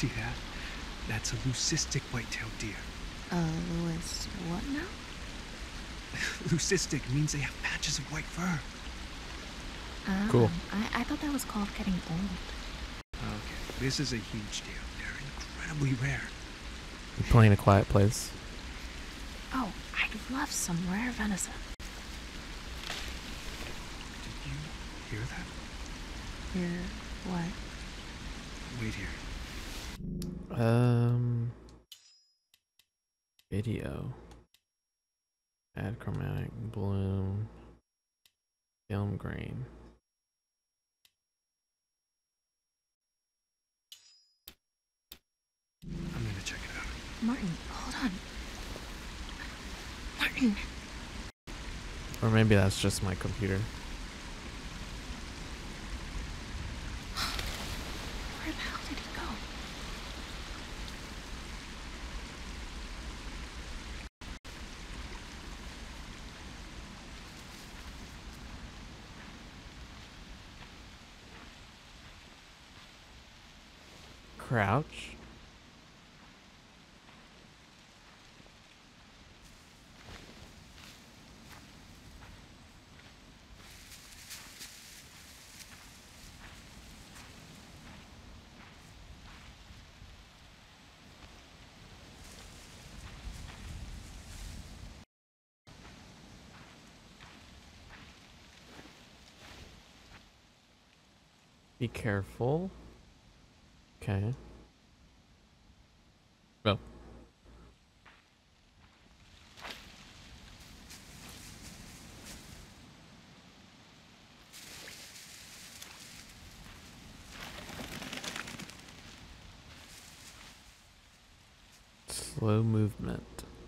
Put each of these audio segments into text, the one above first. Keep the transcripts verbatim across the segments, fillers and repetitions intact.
See that? That's a leucistic white-tailed deer. Uh, Louis, what now? Leucistic means they have patches of white fur. Ah, Cool. I, I thought that was called getting old. Okay, this is a huge deal. They're incredibly rare. You playing A Quiet Place? Oh, I'd love some rare venison. Did you hear that? Here, what? Wait here. Um, video. Add chromatic bloom. Film grain. I'm gonna check it out. Martin, hold on. Martin! Or maybe that's just my computer. Where the hell did he go? Crouch. Be careful. Okay. Go. Slow movement.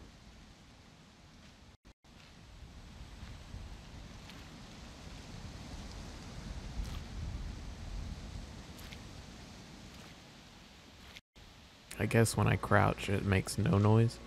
I guess when I crouch, it makes no noise.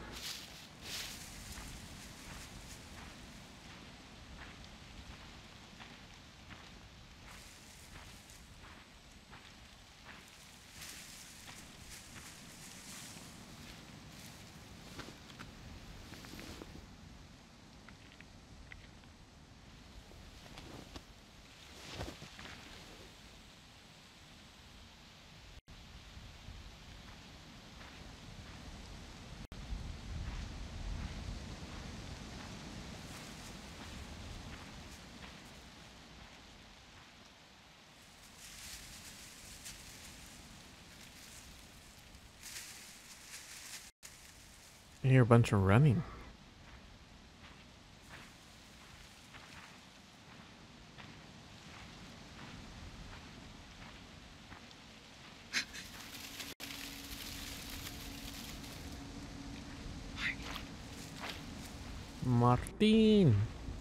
I hear a bunch of running. Martin.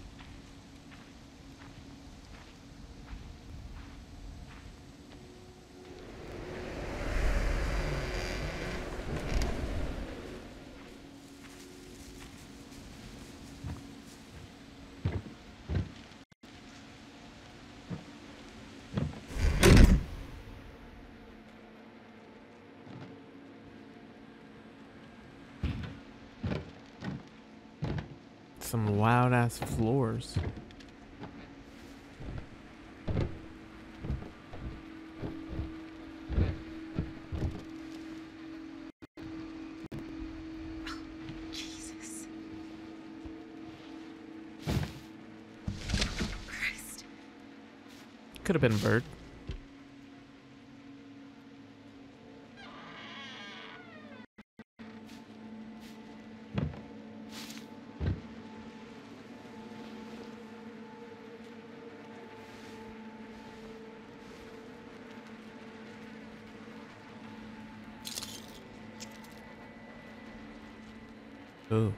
Some loud ass floors. Jesus. Christ. Could have been a bird. Ooh.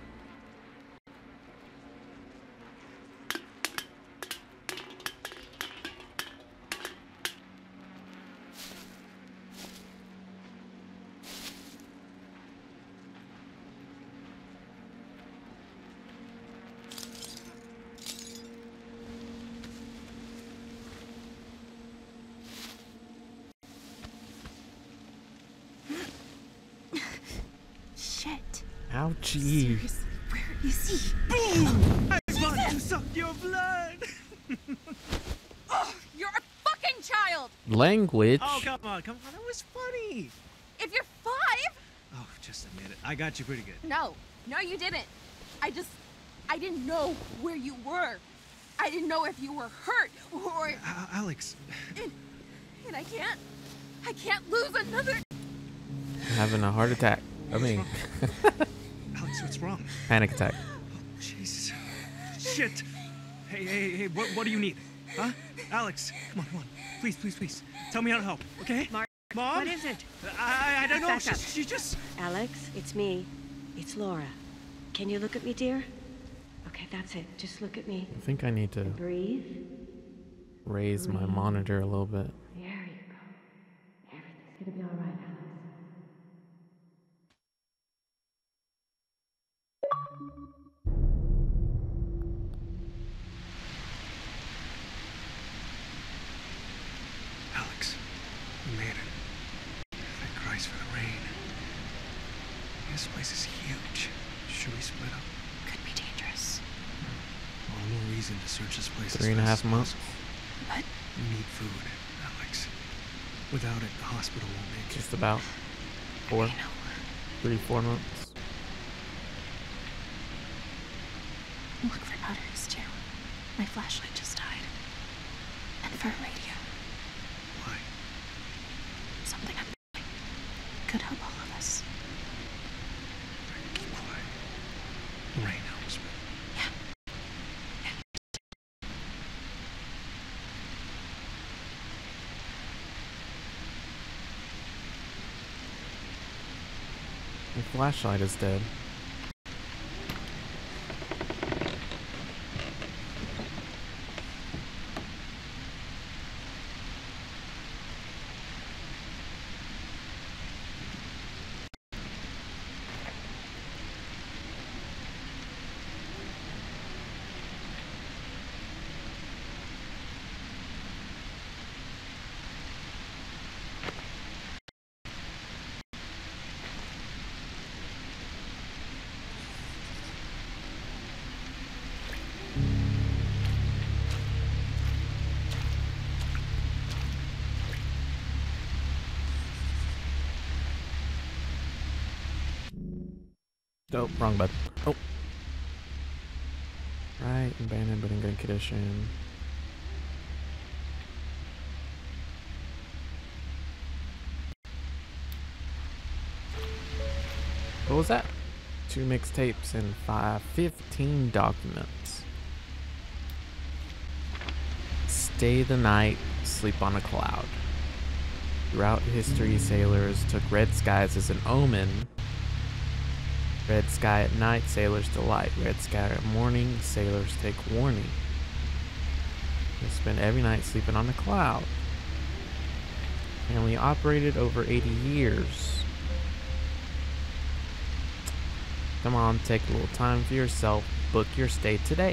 Ouchie. Seriously, where is he? Boom! I want to suck your blood! Oh, you're a fucking child! Language. Oh, come on, come on. That was funny. If you're five? Oh, just admit it. I got you pretty good. No, no, you didn't. I just, I didn't know where you were. I didn't know if you were hurt or. Uh, Alex. And, and I can't, I can't lose another. Having a heart attack. I mean, Alex, what's wrong? panic attack. Oh, Jesus. Shit. Hey, hey, hey, what, what do you need? Huh? Alex, come on, come on. Please, please, please. Tell me how to help, okay? Mark, Mom? what is it? I, I don't know. Back She, up. she just... Alex, it's me. It's Laura. Can you look at me, dear? Okay, that's it. Just look at me. I think I need to Breathe. raise my monitor a little bit. There you go. Everything's gonna be all right, Alex. Alex, we made it. Thank Christ for the rain. This place is huge. Should we split up? Could be dangerous. Well, no reason to search this place. Three and a half months. But We need food, Alex. Without it, the hospital won't make it. Just about four, you know, three, four months. look for batteries too. My flashlight just died. And for a radio. Why? Something I'm doing could help all of us. Keep quiet. The rain helps me. The flashlight is dead. Oh, wrong button. Oh. Right, abandoned but in good condition. What was that? Two mixtapes and five, fifteen documents. Stay the night, sleep on a cloud. Throughout history, sailors took red skies as an omen. Red sky at night, sailors delight. Red sky at morning, sailors take warning. They spend every night sleeping on a cloud. Family operated over eighty years. Come on, take a little time for yourself. Book your stay today.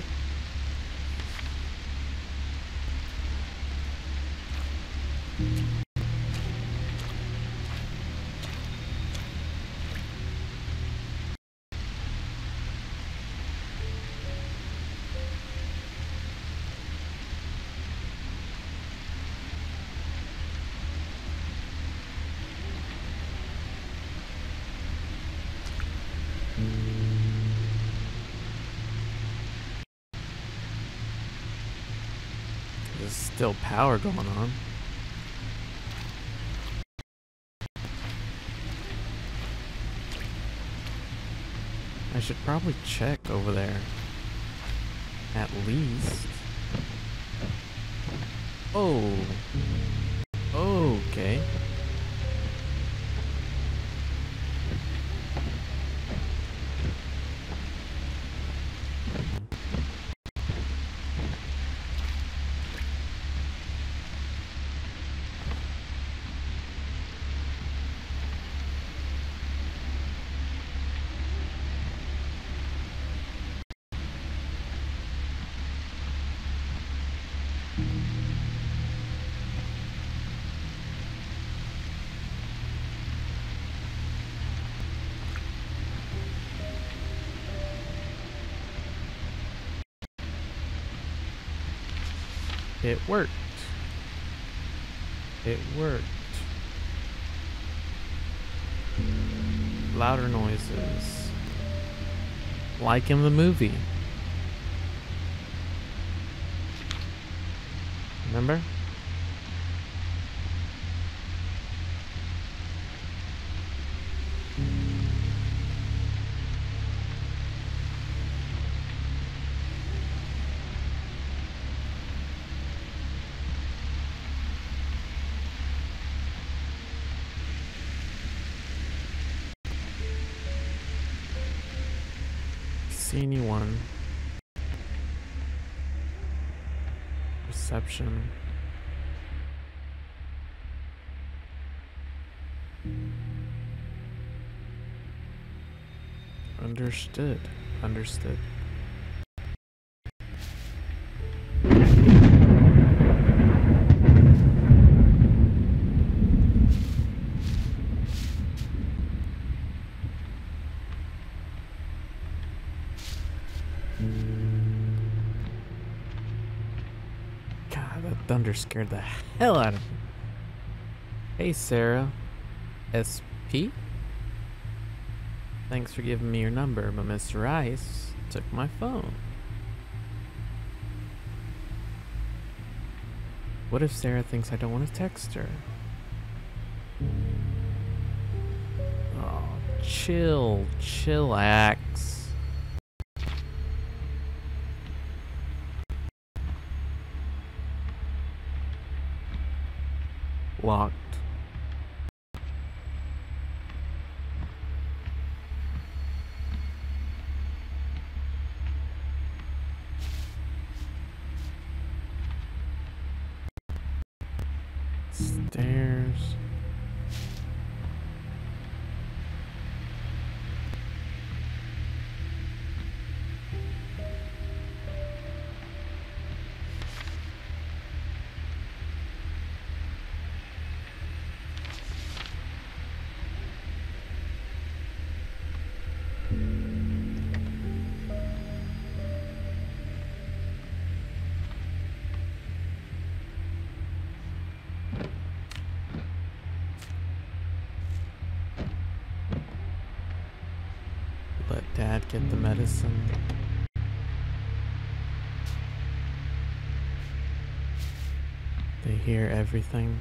There's still power going on. I should probably check over there. At least. Oh. Okay. It worked. It worked. Louder noises. Like in the movie. Remember? See anyone? Reception. Understood. Understood. God, that thunder scared the hell out of me. Hey, Sarah. S P? Thanks for giving me your number, but Mister Rice took my phone. What if Sarah thinks I don't want to text her? Oh, chill, chillax. Locked. Stairs. Let Dad get the medicine. They hear everything.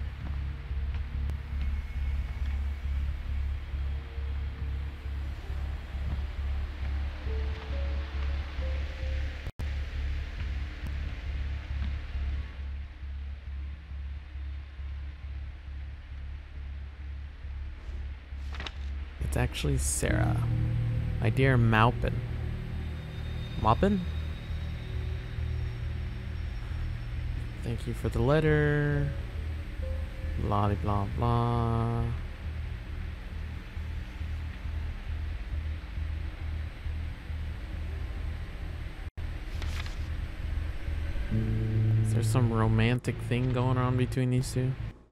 It's actually Sarah. My dear Maupin. Maupin? Thank you for the letter. Blah blah blah. Is there some romantic thing going on between these two?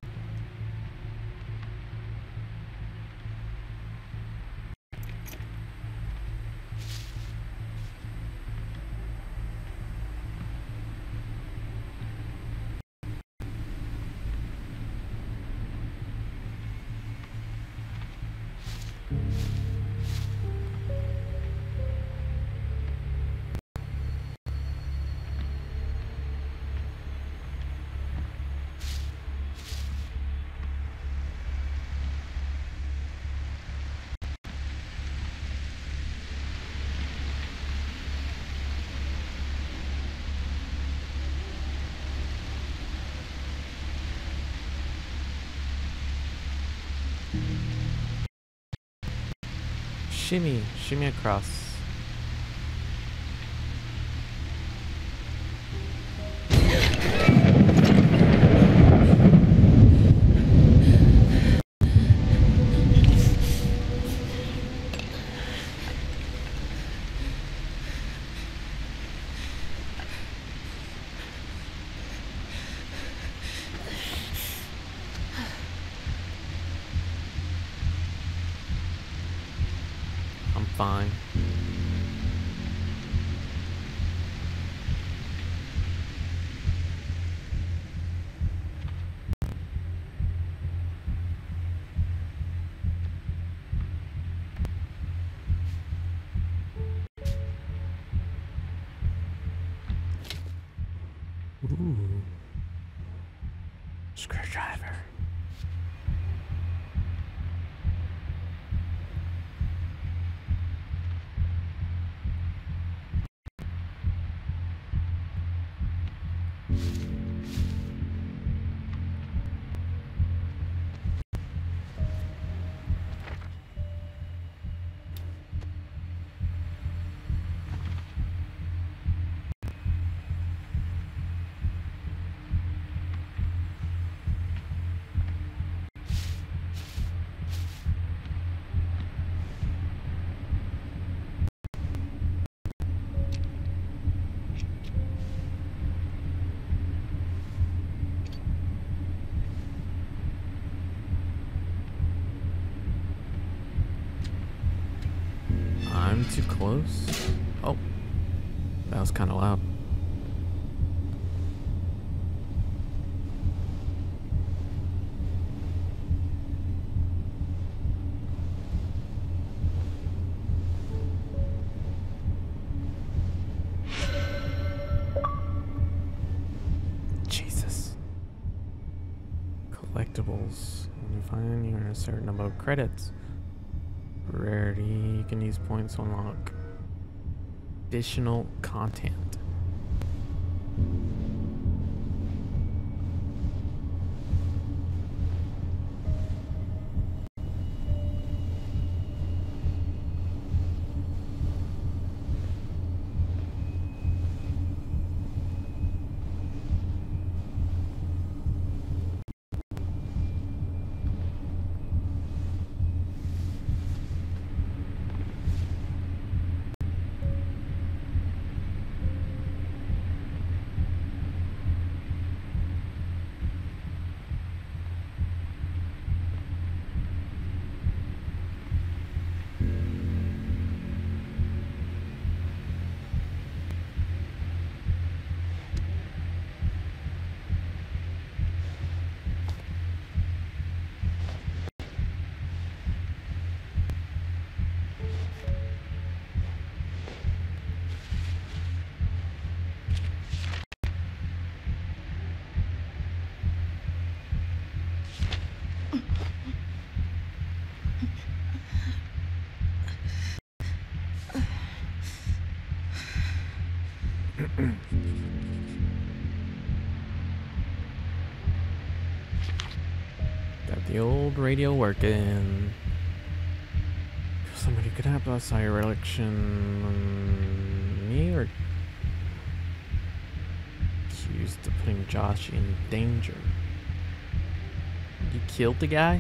Shimmy, shimmy across. Fine. Screwdriver. I'm too close. Oh, that was kind of loud. Jesus. Collectibles. When you find you earn a certain number of credits. Rarity, you can use points to unlock additional content. Got the old radio working. Somebody could have outside your election. Me or accused of putting Josh in danger. You killed the guy?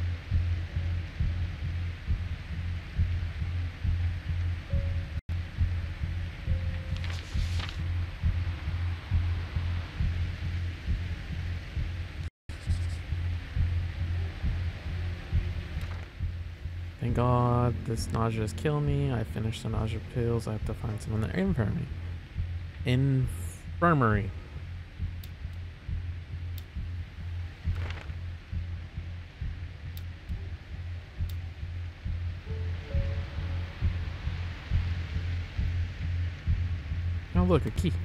Thank God this nausea is killing me. I finished the nausea pills. I have to find some in the infirmary. Infirmary. Oh look, a key.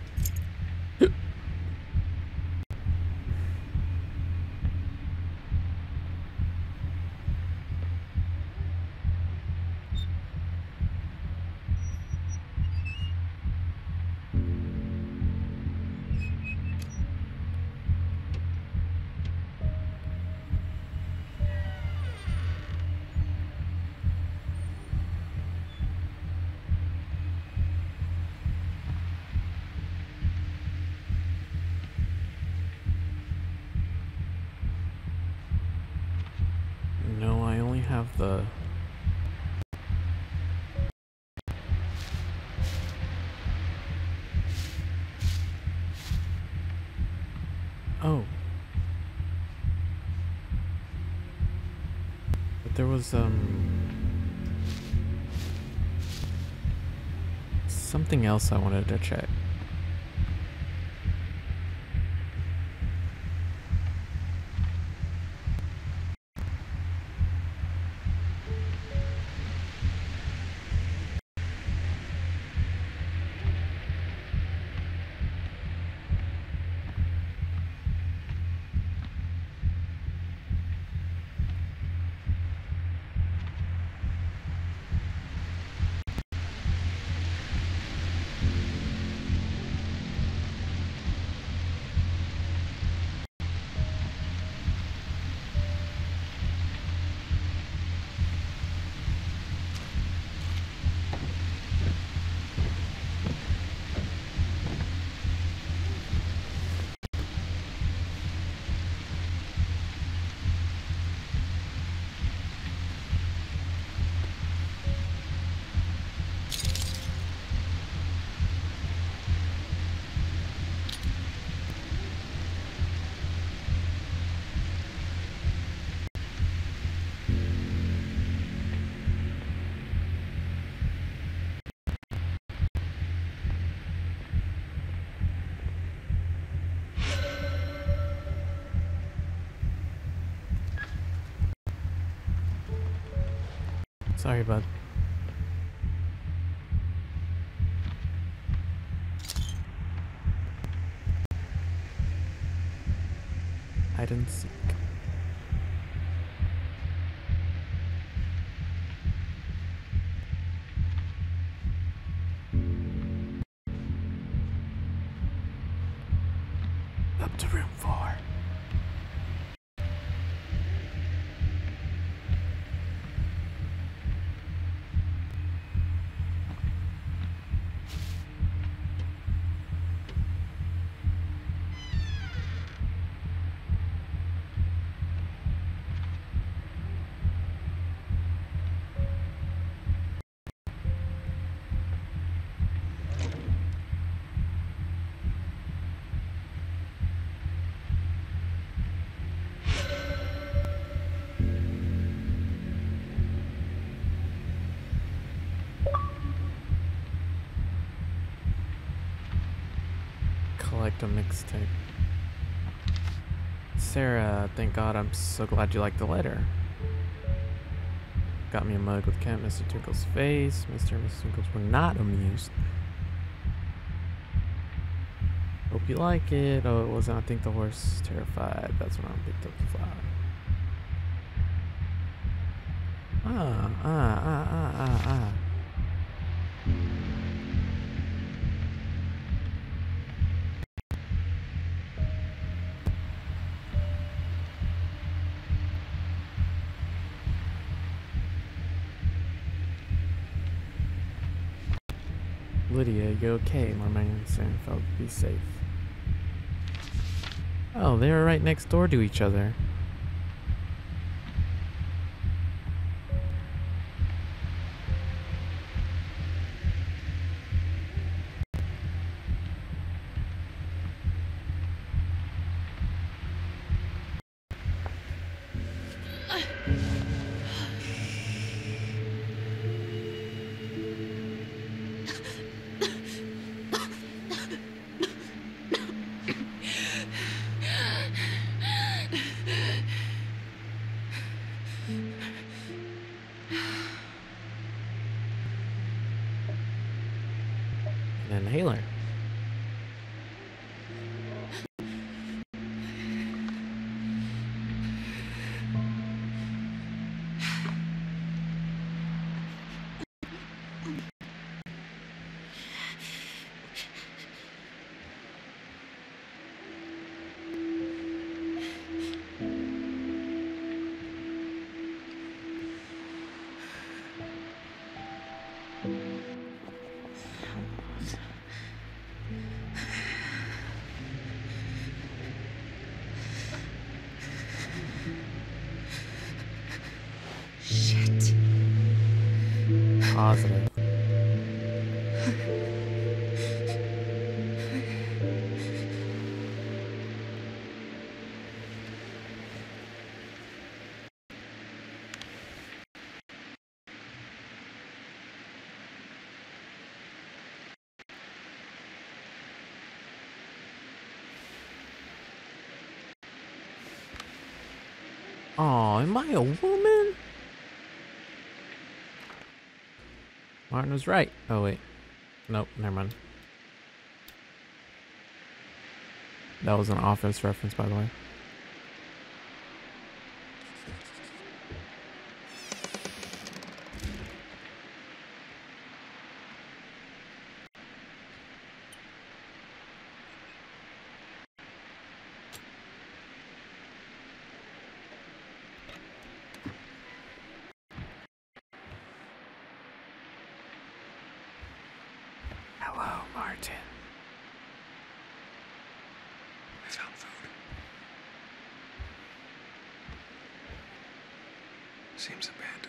No, I only have the... Oh. But there was, um... something else I wanted to check. Sorry, bud. Hide and seek. Up to room four. Collect a mixtape. Sarah, thank God, I'm so glad you liked the letter. Got me a mug with Kent, Mister Twinkle's face. Mister and Missus Twinkles were not amused. Hope you like it. Oh, it wasn't. I think the horse is terrified. That's when I picked up the flower. Ah, ah, ah, ah, ah, ah. Lydia, you okay? My man soon felt to be safe. Oh, they were right next door to each other. An inhaler. Shit. Positive. Oh, am I a woman? Martin was right. Oh, wait. Nope, never mind. That was an Office reference, by the way. Hello, Martin. I found food. Seems abandoned.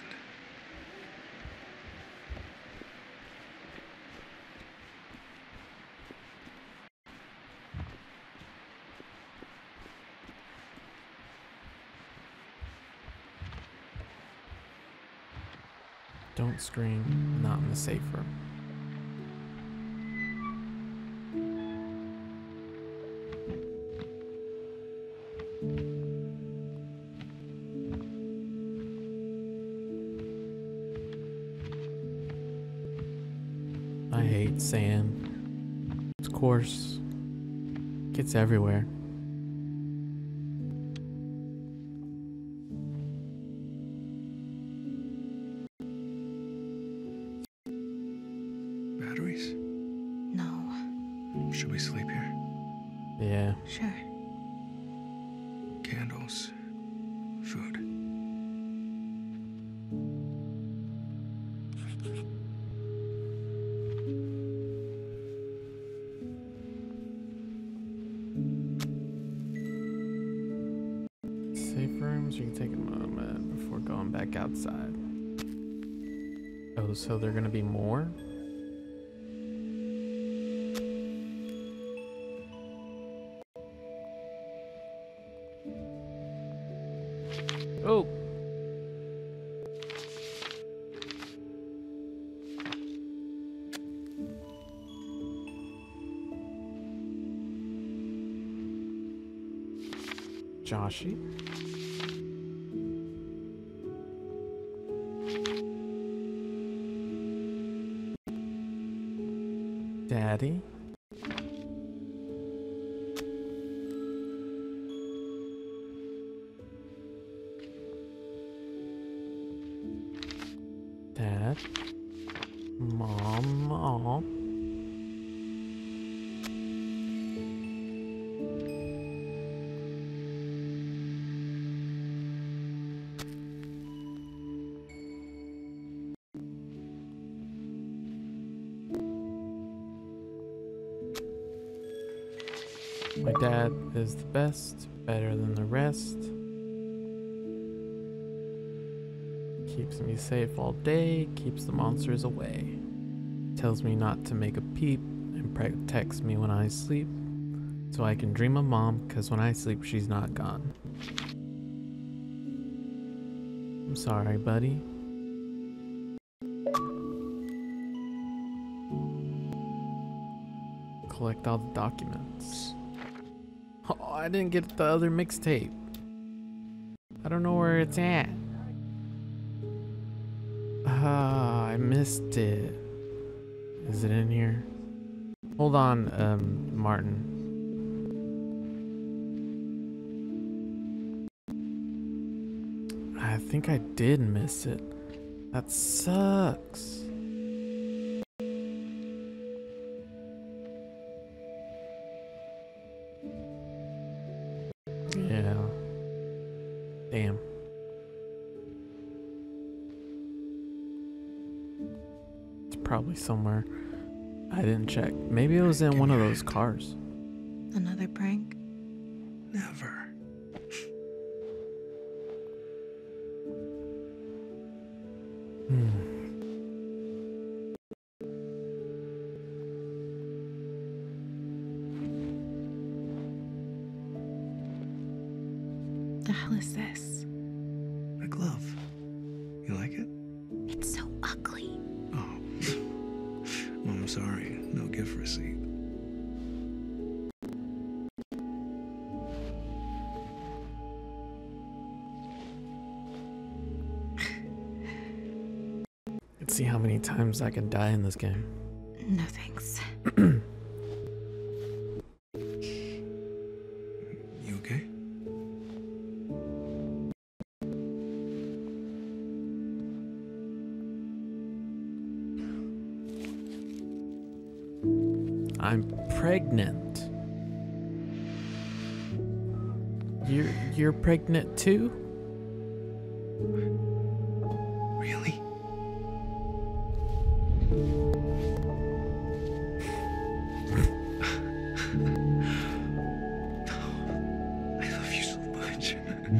Don't scream. Not in the safe room. hate sand. It's coarse. Gets everywhere. Batteries? No. Should we sleep here? Yeah. Sure. Candles. Food. Safe rooms, you can take a moment before going back outside. Oh, so there are gonna be more? Oh! Joshy? Daddy? Dad? Mom? Aw. My dad is the best, better than the rest. Keeps me safe all day, keeps the monsters away. Tells me not to make a peep and protects me when I sleep. So I can dream of mom, cause when I sleep she's not gone. I'm sorry, buddy. Collect all the documents. Oh, I didn't get the other mixtape. I don't know where it's at. Ah, I missed it. Is it in here? Hold on, um, Martin. I think I did miss it. That sucks. Yeah. Damn. It's probably somewhere. I didn't check. Maybe it was in one of those cars. Another prank? Never. Hmm. The hell is this? A glove. You like it? It's so ugly. Oh. Well, I'm sorry. No gift receipt. Let's see how many times I can die in this game. No thanks. You okay? I'm pregnant. You're you're pregnant too? Really? I love you so much.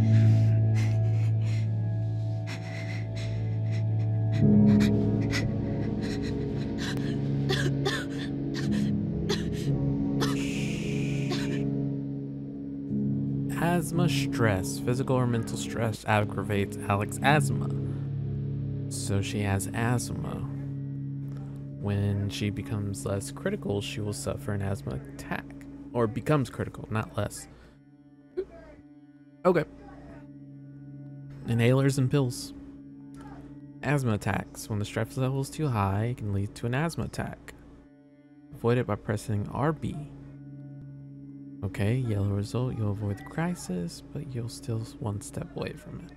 Asthma stress. Physical or mental stress aggravates Alex's asthma. So she has asthma. When she becomes less critical, she will suffer an asthma attack. Or becomes critical, not less. Okay. Inhalers and pills. Asthma attacks. When the stress level is too high, it can lead to an asthma attack. Avoid it by pressing R B. Okay, yellow result. You'll avoid the crisis, but you'll still one step away from it.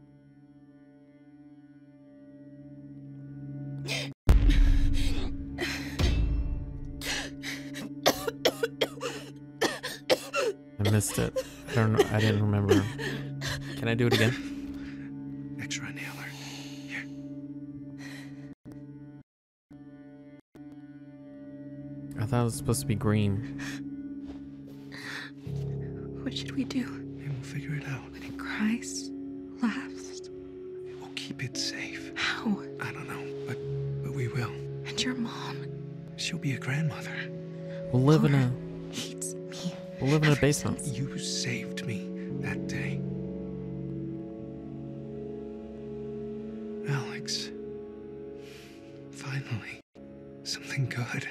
I missed it. I don't know. I didn't remember. Can I do it again? Extra inhaler. Here. I thought it was supposed to be green. What should we do? Hey, we'll figure it out. When it cries, laughs. We'll keep it safe. How? I don't know, but but we will. And your mom She'll be a grandmother. We'll live in a hates me. we'll live in a Ever basement. since- You saved me that day. Alex. Finally. Something good.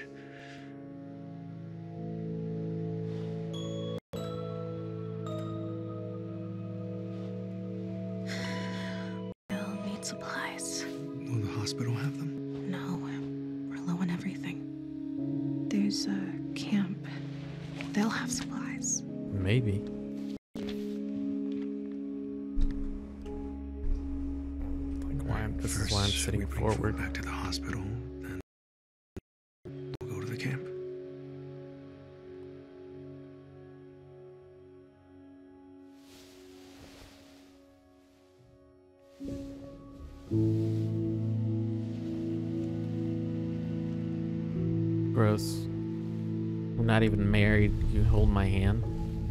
We'll need supplies. Will the hospital have them? No, we're low on everything. There's a camp. They'll have supplies. Maybe. Like why I'm, this is why I'm First, sitting we bring forward. food back to the hospital, then we'll go to the camp. Gross. We're not even married. You hold my hand.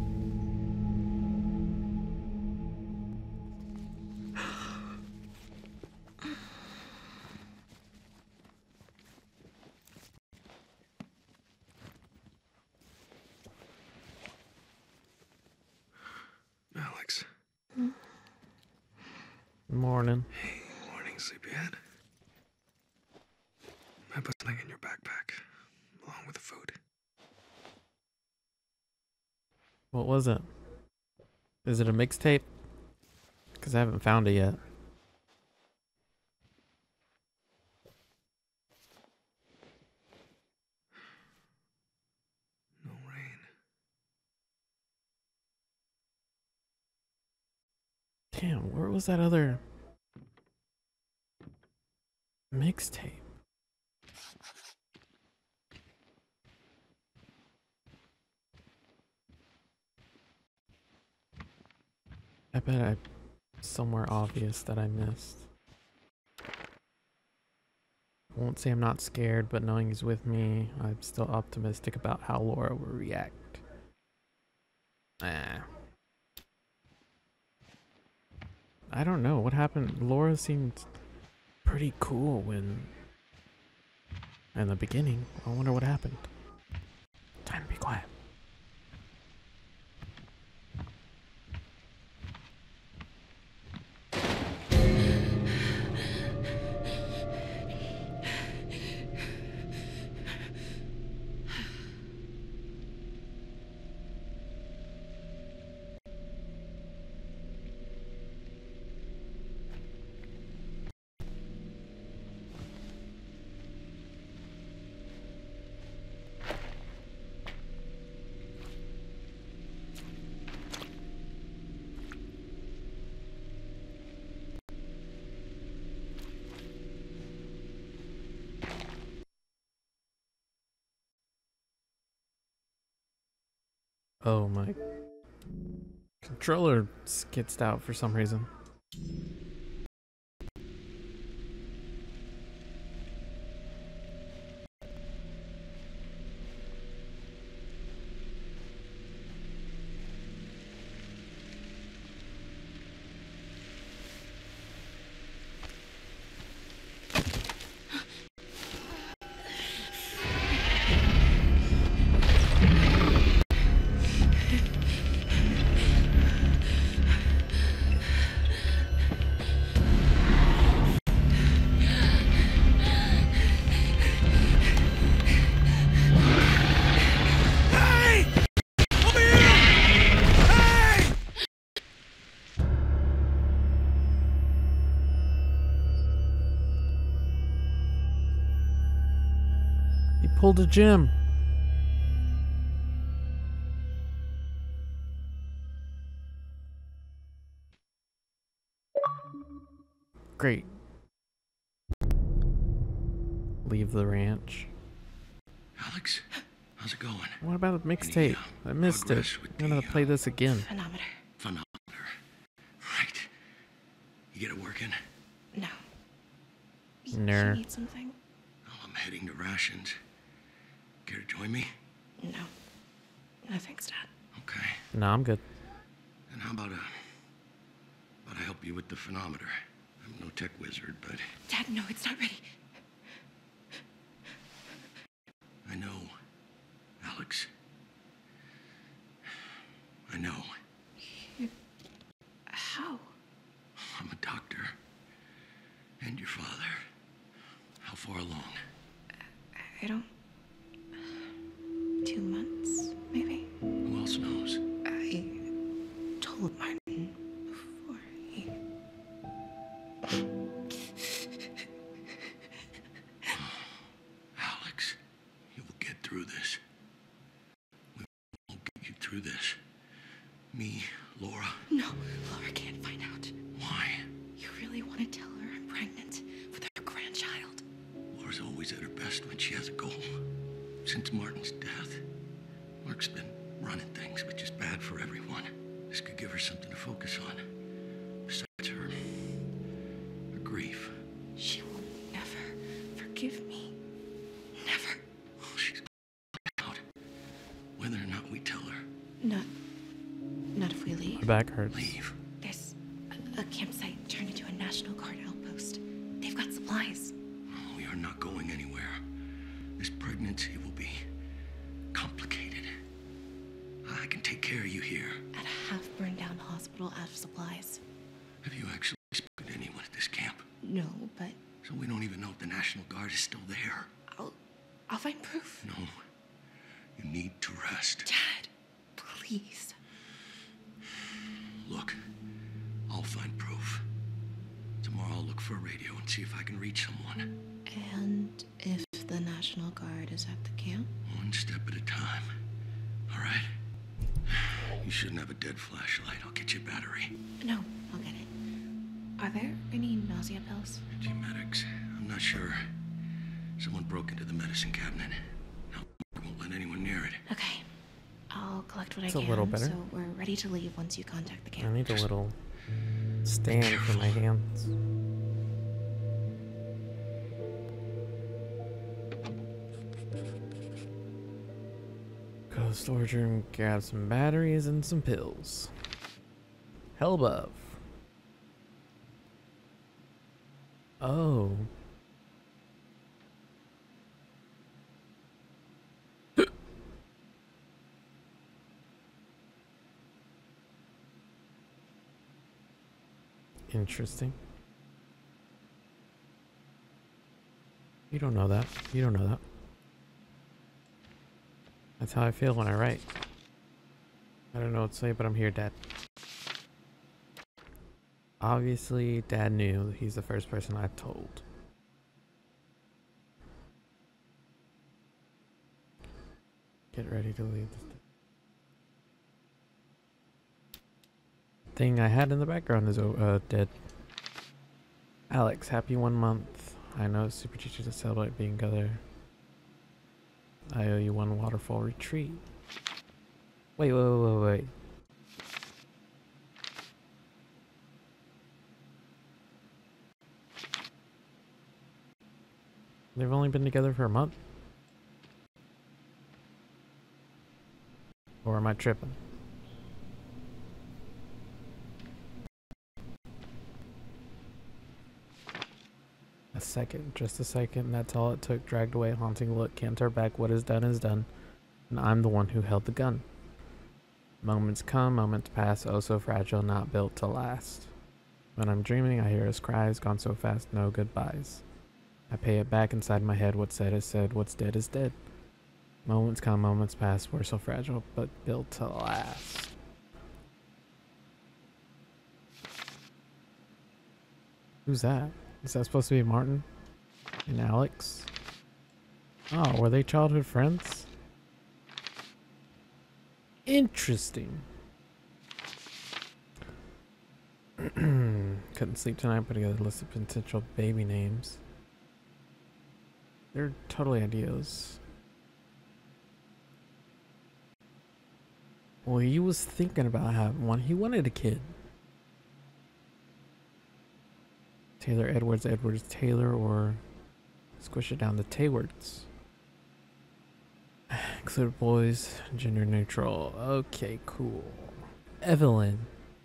Alex. Morning. Hey, morning, sleepyhead. I put something in your backpack, along with the food. What was it? Is it a mixtape? Because I haven't found it yet. No rain. Damn, where was that other mixtape? I bet I somewhere obvious that I missed. I won't say I'm not scared, but knowing he's with me, I'm still optimistic about how Laura will react. Ah. I don't know what happened. Laura seemed pretty cool when in the beginning. I wonder what happened. Time to be quiet. Oh, my controller skitzed out for some reason. pulled a Jim. Great. Leave the ranch. Alex, how's it going? What about a Any, mixtape? uh, I missed it. progress with I'm gonna the, play uh, this again. Phenometer. Phenometer. Right. You get it working? No. You Ner. need something? Oh, I'm heading to rations. Care to join me? No. No thanks, Dad. Okay. No, I'm good. And how about, uh, about I help you with the phenometer? I'm no tech wizard, but Dad, no, it's not ready. I know, Alex. I know. How? I'm a doctor. And your father. How far along? I don't... Two months, maybe? Who else knows? I told Martin before he... Alex, you will get through this. We will get you through this. Me, Laura. No, Laura can't find out. Why? You really want to tell her I'm pregnant with her grandchild? Laura's always at her best when she has a goal. Since Martin's death, Mark's been running things, which is bad for everyone. This could give her something to focus on. Besides her, her grief. She will never forgive me. Never. Oh, she's out. Whether or not we tell her, Not... Not if we My leave. back hurts. leave. There's a, a campsite turned into a National Guard outpost. They've got supplies. We are not going anywhere. This pregnancy will be complicated. I can take care of you here. At a half-burned-down hospital out of supplies. Have you actually spoken to anyone at this camp? No, but So we don't even know if the National Guard is still there. I'll... I'll find proof. No. You need to rest. Dad, please. Look, I'll find proof. Tomorrow I'll look for a radio and see if I can reach someone. And if the National Guard is at the camp? One step at a time. All right? You shouldn't have a dead flashlight. I'll get you a battery. No, I'll get it. Are there any nausea pills? Antiemetics. I'm not sure. Someone broke into the medicine cabinet. Now I won't let anyone near it. Okay. I'll collect what It's I a can, little better. so we're ready to leave once you contact the I camp. need a little stand for my hands. Go to the storage room, grab some batteries and some pills. Hell above. Oh. Interesting. You don't know that. You don't know that. That's how I feel when I write. I don't know what to say, but I'm here, Dad. Obviously, Dad knew he's the first person I told. Get ready to leave this thing I had in the background is uh, dead. Alex, happy one month. I know it's super cheesy to celebrate being together. I owe you one waterfall retreat. Wait, wait, wait, wait, wait. They've only been together for a month? Or am I tripping? A second, just a second, that's all it took. Dragged away, haunting look, can't turn back, what is done is done. And I'm the one who held the gun. Moments come, moments pass, oh so fragile, not built to last. When I'm dreaming, I hear his cries, gone so fast, no goodbyes. I pay it back inside my head, what's said is said, what's dead is dead. Moments come, moments pass, we're so fragile, but built to last. Who's that? Is that supposed to be Martin and Alex? Oh, were they childhood friends? Interesting. Couldn't sleep tonight, put together a list of potential baby names. They're totally ideas. Well, he was thinking about having one. He wanted a kid. Taylor Edwards, Edwards Taylor, or squish it down to Taywards. Include boys, gender neutral. Okay, cool. Evelyn.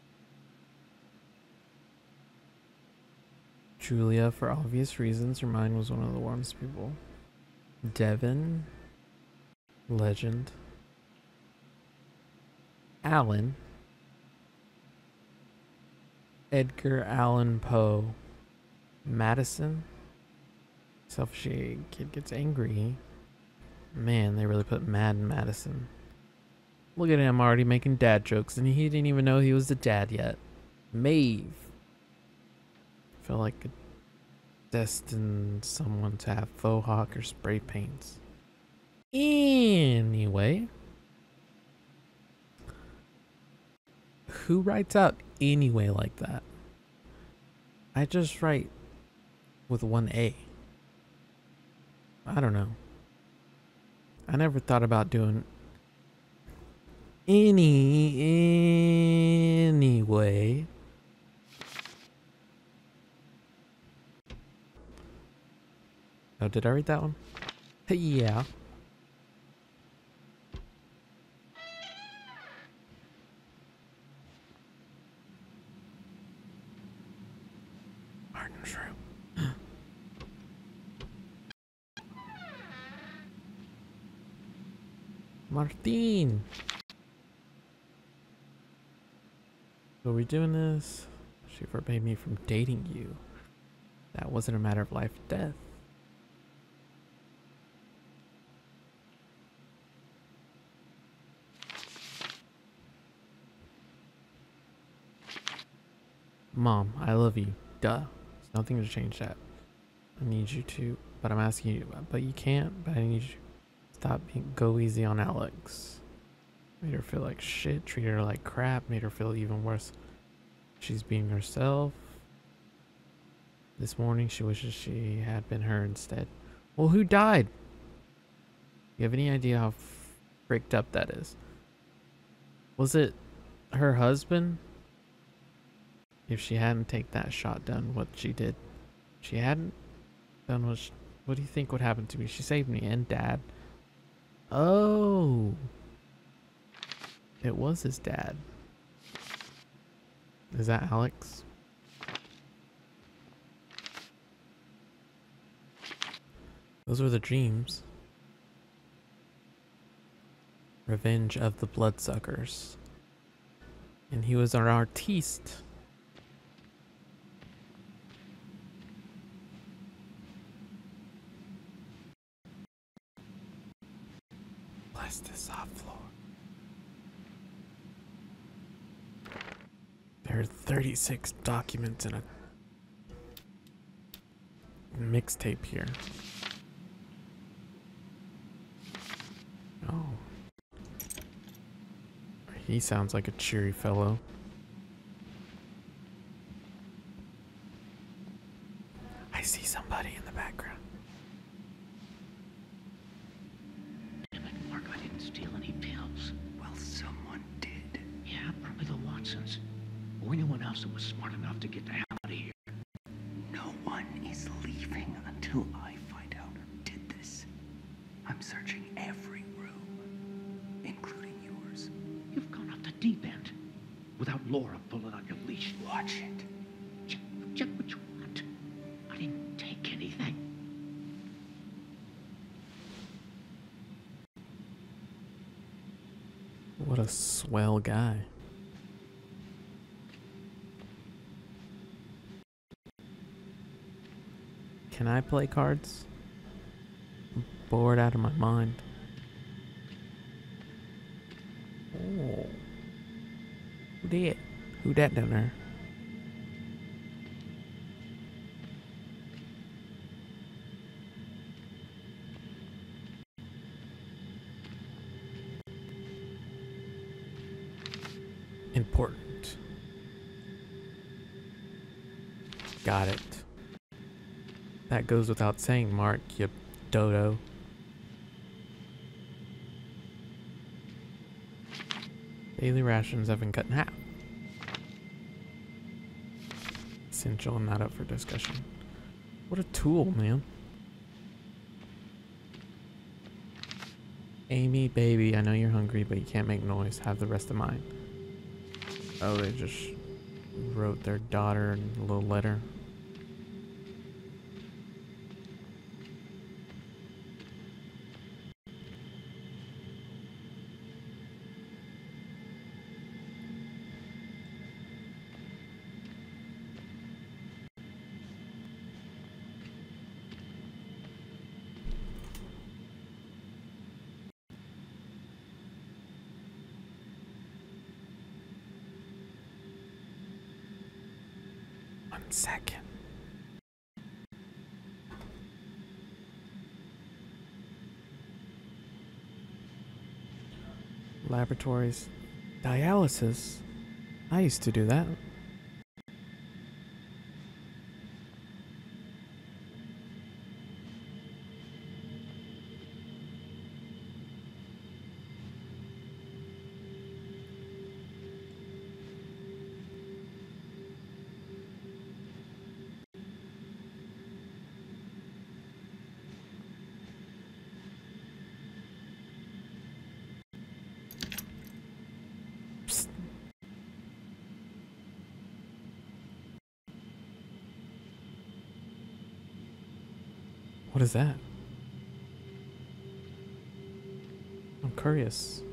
Julia, for obvious reasons, her mind was one of the warmest people. Devin. Legend. Allen. Edgar Allan Poe. Madison. Selfish kid gets angry. Man, they really put mad in Madison. Look at him already making dad jokes, and he didn't even know he was the dad yet. Maeve. Felt like a destined someone to have faux hawk or spray paints. Anyway. Who writes out anyway like that? I just write with one A. I don't know. I never thought about doing any anyway. Oh, did I read that one? Yeah. Martin's room. Martin. So are we doing this? She forbade me from dating you. That wasn't a matter of life or death. Mom, I love you. Duh. There's nothing to change that. I need you to, but I'm asking you, but you can't, but I need you to stop being, go easy on Alex. Made her feel like shit, treated her like crap, made her feel even worse. She's being herself. This morning she wishes she had been her instead. Well, who died? You have any idea how freaked up that is? Was it her husband? If she hadn't taken that shot, done what she did, she hadn't done what, she, what do you think would happen to me? She saved me and Dad. Oh, it was his dad. Is that Alex? Those were the dreams. Revenge of the Bloodsuckers. And he was an artiste. Bless the soft floor. There are thirty-six documents in a mixtape here. Oh. He sounds like a cheery fellow. I see somebody in the background. Damn it, Mark, I didn't steal any pills. Well, someone did. Yeah, probably the Watsons. Or anyone else that was smart enough to get the hell out of here. No one is leaving until I find out who did this. I'm searching every room, including yours. You've gone off the deep end. Without Laura pulling on your leash. Watch it. Check, check what you want. I didn't take anything. What a swell guy. Can I play cards? I'm bored out of my mind. Oh. Who that? Who that down there? Important. Got it. That goes without saying, Mark, you dodo. Daily rations have been cut in half. Essential and not up for discussion. What a tool, man. Amy, baby, I know you're hungry, but you can't make noise. Have the rest of mine. Oh, they just wrote their daughter a little letter. One second. Laboratories. Dialysis? I used to do that. What is that? I'm curious.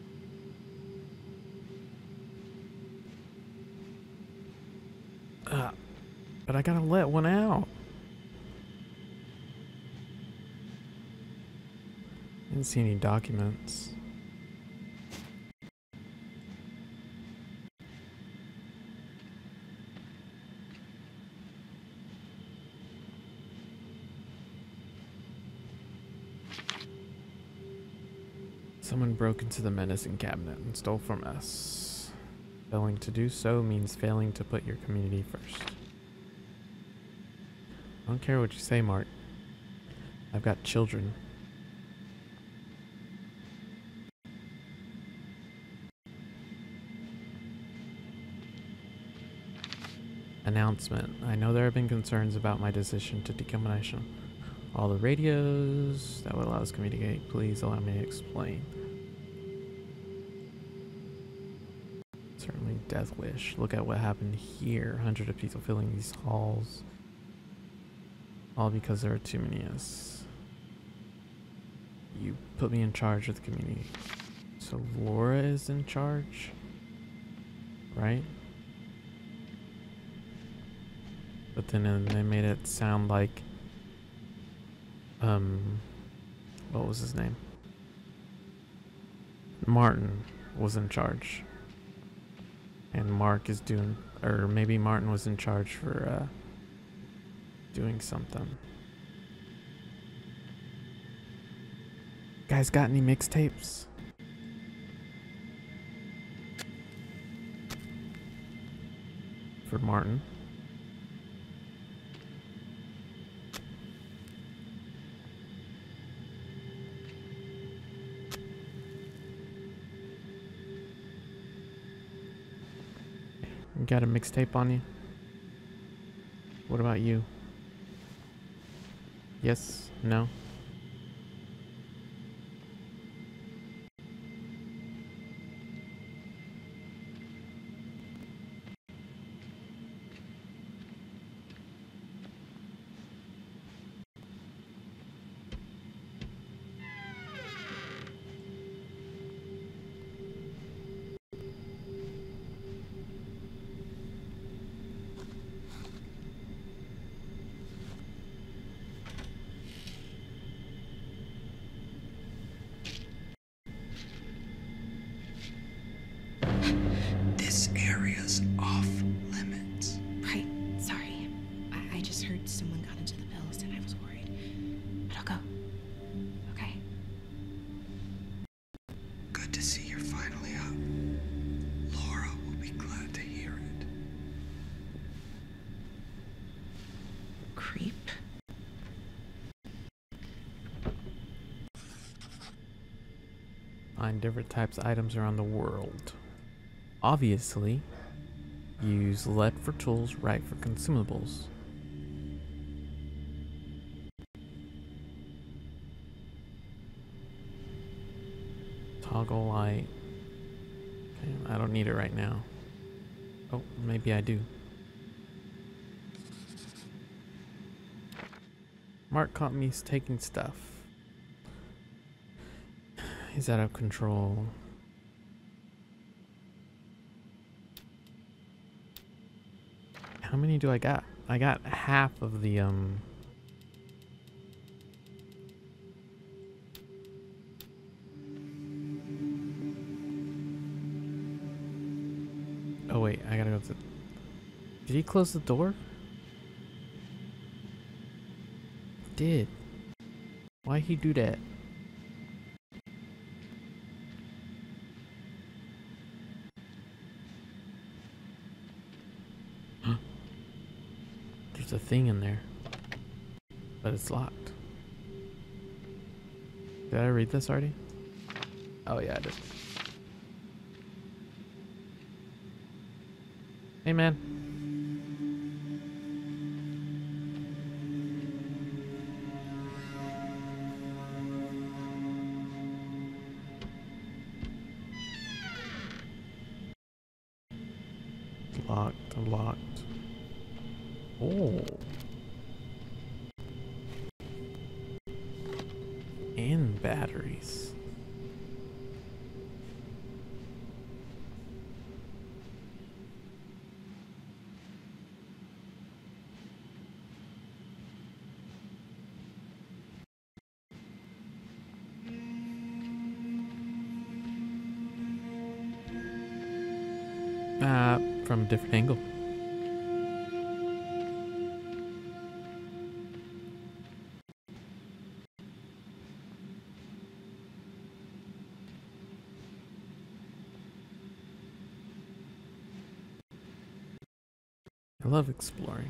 Uh, but I gotta let one out. Didn't see any documents. Someone broke into the medicine cabinet and stole from us. Failing to do so means failing to put your community first. I don't care what you say, Mark. I've got children. Announcement. I know there have been concerns about my decision to decommission all the radios that would allow us to communicate. Please allow me to explain. Certainly death wish. Look at what happened here. Hundreds of people filling these halls. All because there are too many of us. You put me in charge of the community. So Laura is in charge? Right? But then uh, they made it sound like Um, what was his name? Martin was in charge. And Mark is doing, or maybe Martin was in charge for, uh, doing something. Guys, got any mixtapes? For Martin. You got a mixtape on you? What about you? Yes? No? creep. Find different types of items around the world. Obviously, use left for tools, right for consumables. Toggle light. Okay, I don't need it right now. Oh, maybe I do. Mark caught me taking stuff. He's out of control. How many do I got? I got half of the, um... Oh wait, I gotta go to... Did he close the door? Did. Why'd he do that? There's a thing in there, but it's locked. Did I read this already? Oh yeah, I did. Hey man. Locked, locked. Oh. And batteries. Uh, from a different angle. I love exploring.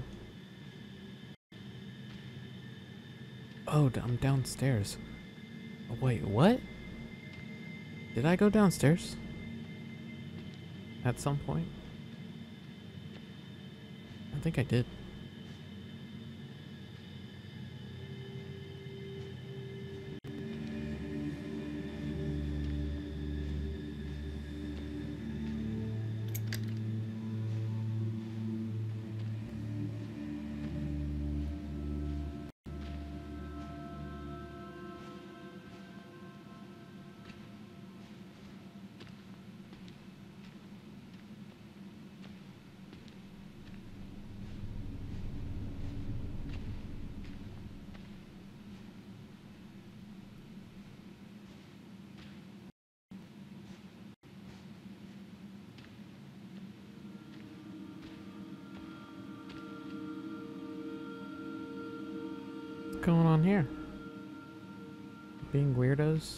Oh, I'm downstairs. Oh, wait, what? Did I go downstairs? At some point? I think I did. What's going on here? Being weirdos?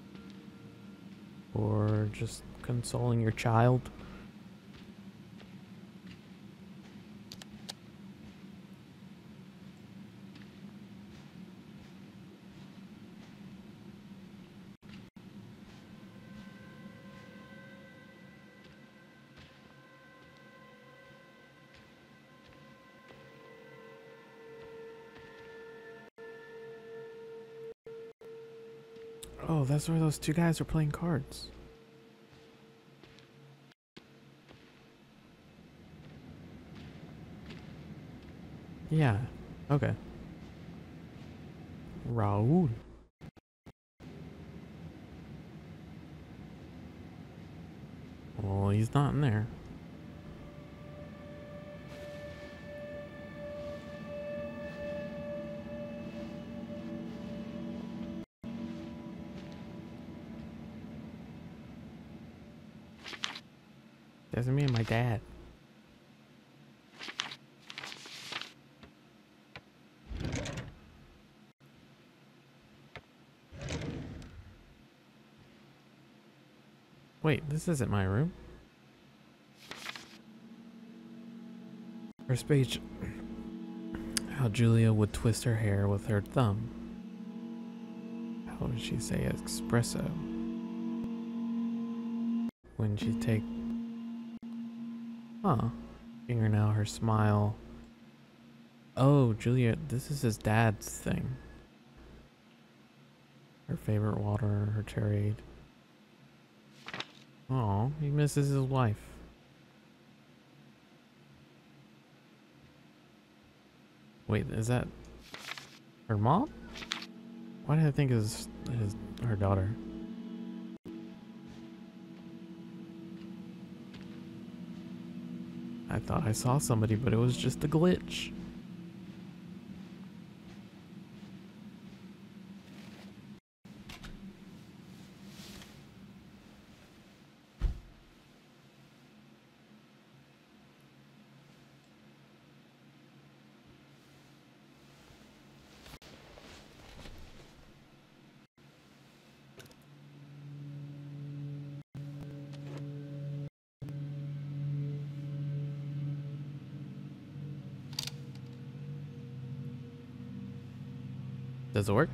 Or just consoling your child? Oh, that's where those two guys are playing cards. Yeah, okay. Raul. Well, he's not in there. That's me and my dad. Wait, this isn't my room. First page. How Julia would twist her hair with her thumb. How would she say espresso? When she'd take... Huh. Fingernail, her smile. Oh, Julia, this is his dad's thing. Her favorite water, her cherry. Oh, he misses his wife. Wait, is that her mom? Why did I think it was his, her daughter? I thought I saw somebody, but it was just a glitch. Does it work?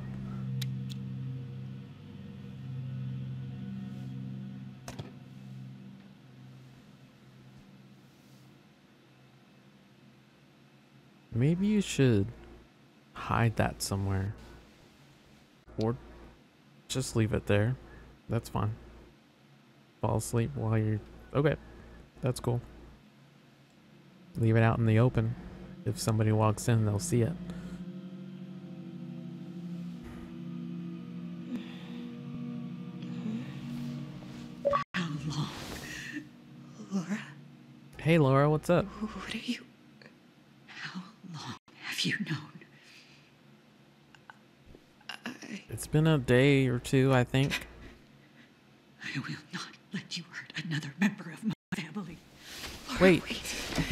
Maybe you should hide that somewhere. Or just leave it there. That's fine. Fall asleep while you're... Okay. That's cool. Leave it out in the open. If somebody walks in, they'll see it. Hey Laura, what's up? What are you... How long have you known? I... It's been a day or two, I think. I will not let you hurt another member of my family. Laura, wait. wait.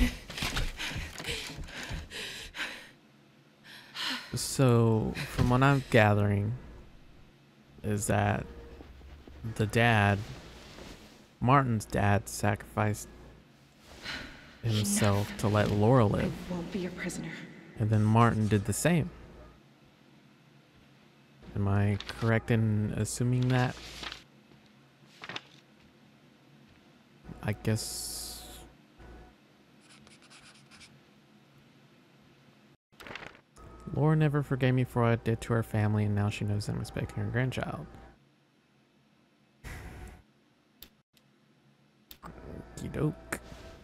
So, from what I'm gathering, is that the dad, Martin's dad, sacrificed himself Enough. to let Laura live. I won't be your prisoner. And then Martin did the same. Am I correct in assuming that? I guess... Laura never forgave me for what I did to her family, and now she knows I'm expecting her grandchild. Okey doke.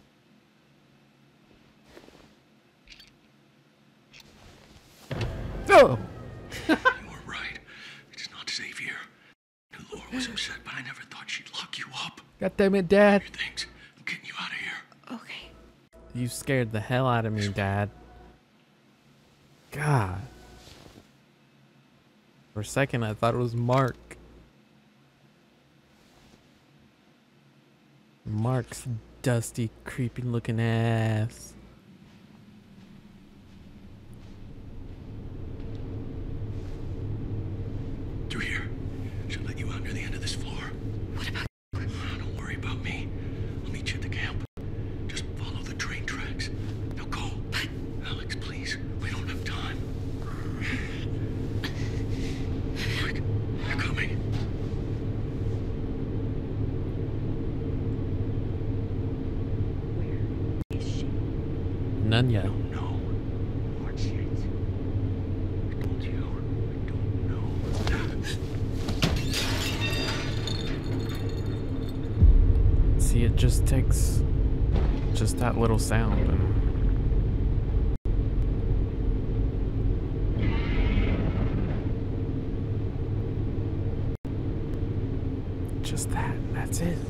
Oh! You were right. It's not safe here. I knew Laura was upset, but I never thought she'd lock you up. God damn it, Dad. Your things. I'm getting you out of here. Okay. You scared the hell out of me, Dad. God. For a second, I thought it was Mark. Mark's dusty, creepy looking ass. Through here. Should let you out near the end of this floor. What about... Don't worry about me. I'll meet you at the camp. Just follow the train tracks. Now go. But... Alex, please. We don't have time. Quick. They're coming. Where is she? None yet. No. Not yet. I told you. I don't know. See, it just takes just that little sound and just that, that's it.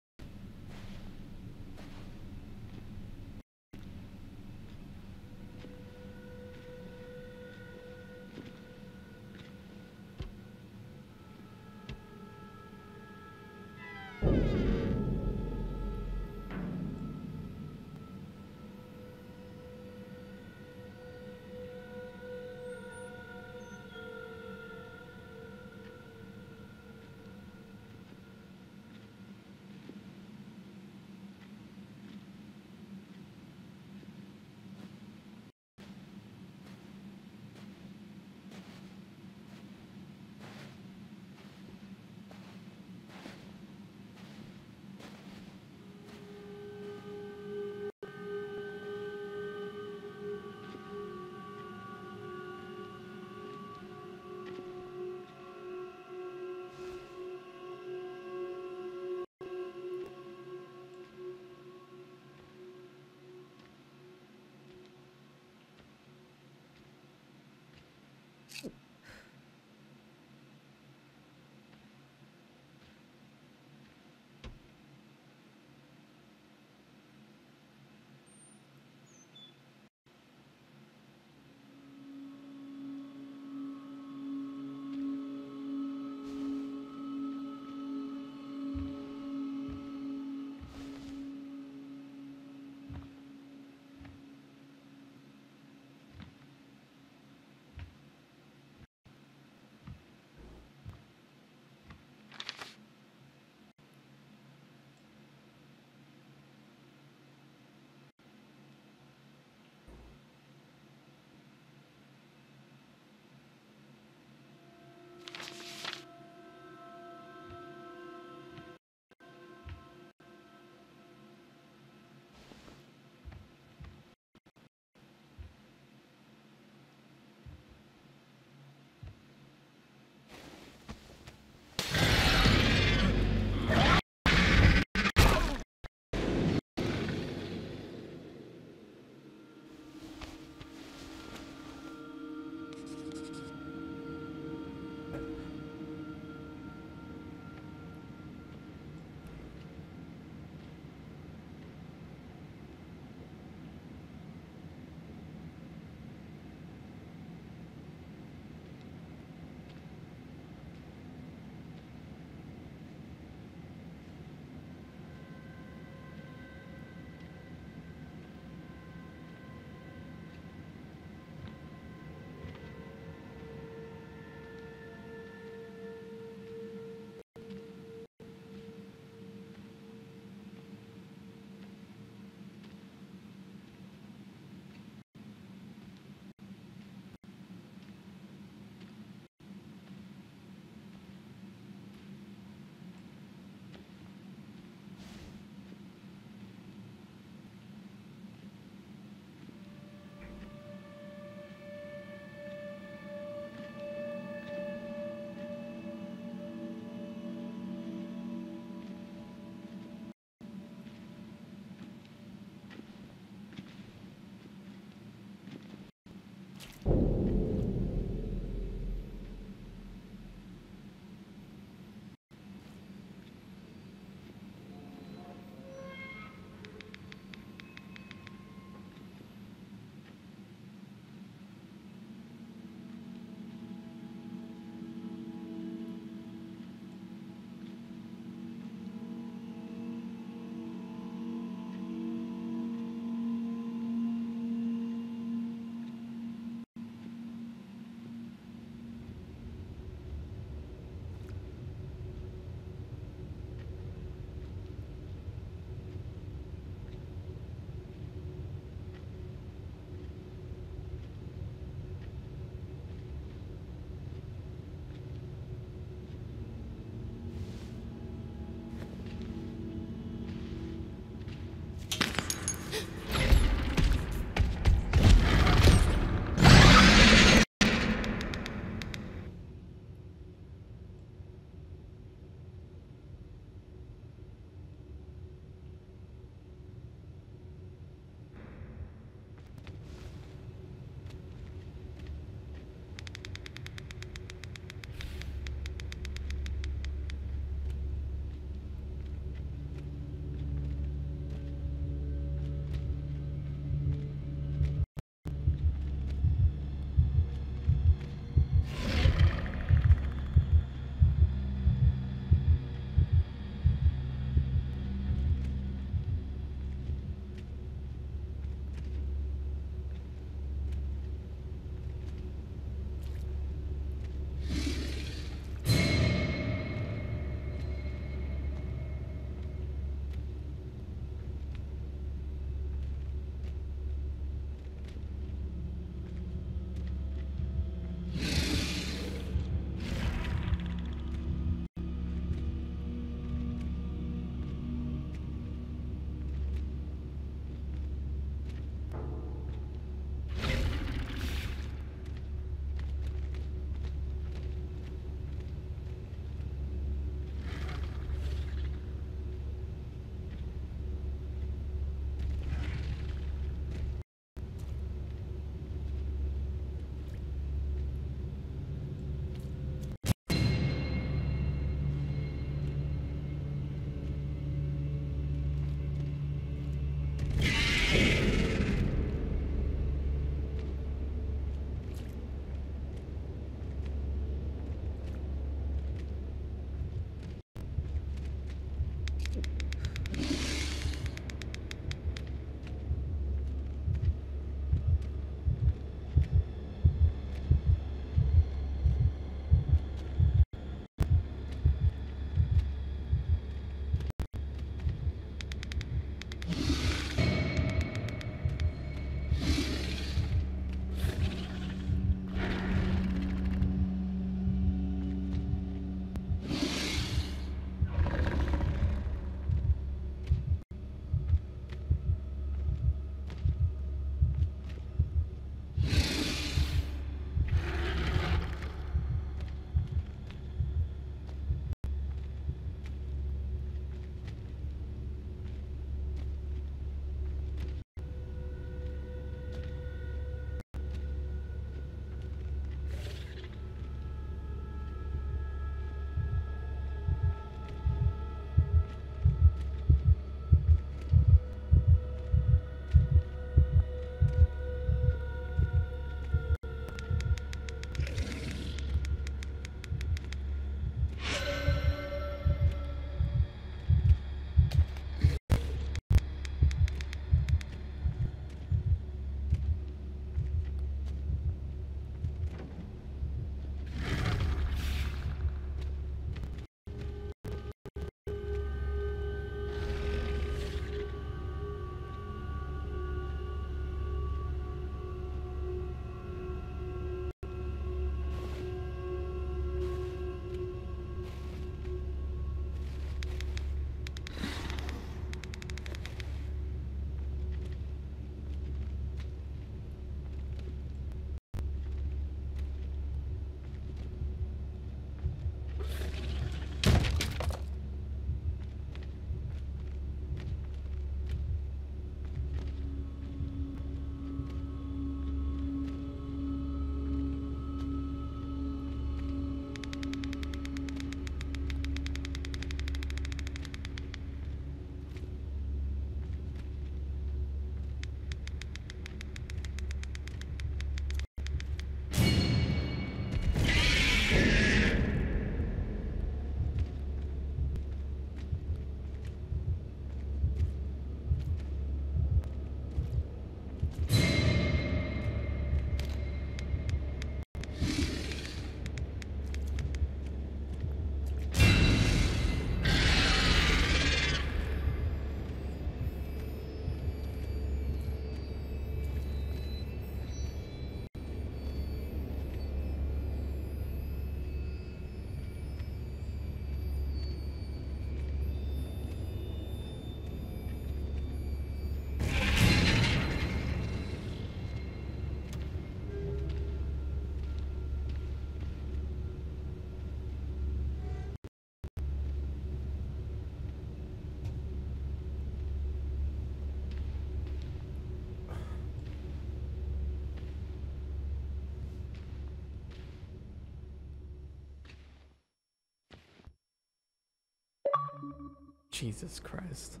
Jesus Christ.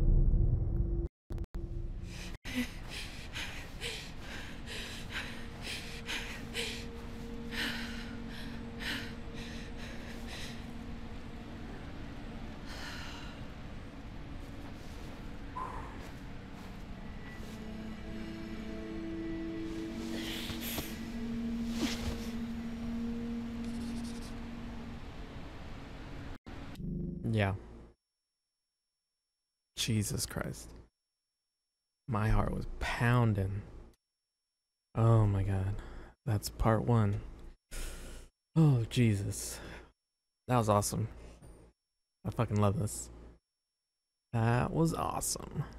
Yeah. Jesus Christ. My heart was pounding. Oh my God. That's part one. Oh, Jesus. That was awesome. I fucking love this. That was awesome.